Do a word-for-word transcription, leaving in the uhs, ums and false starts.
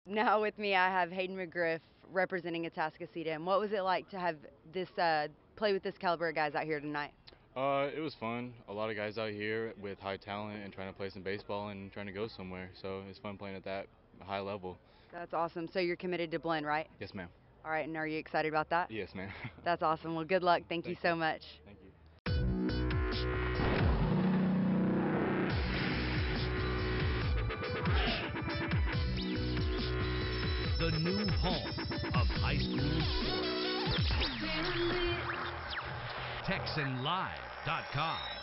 Now with me, I have Hayden Mcgriff representing Atascocita. And what was it like to have this uh, play with this caliber of guys out here tonight? Uh, it was fun. A lot of guys out here with high talent and trying to play some baseball and trying to go somewhere. So it's fun playing at that high level. That's awesome. So you're committed to blend, right? Yes, ma'am. All right, and are you excited about that? Yes, ma'am. That's awesome. Well, good luck. Thank, Thank you so you. much. Thank you. The new home of high school sports. Texan Live dot com